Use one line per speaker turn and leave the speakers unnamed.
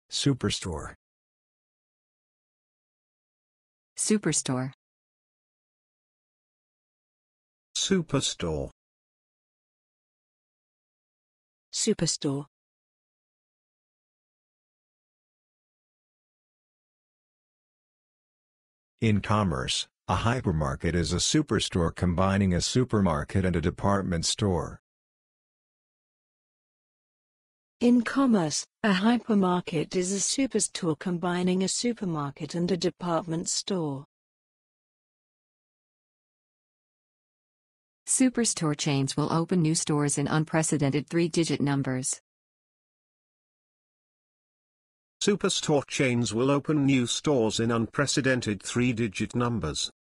Superstore.
Superstore.
Superstore.
Superstore.
In commerce, a hypermarket is a superstore combining a supermarket and a department store.
In commerce, a hypermarket is a superstore combining a supermarket and a department store.
Superstore chains will open new stores in unprecedented three-digit numbers.
Superstore chains will open new stores in unprecedented three-digit numbers.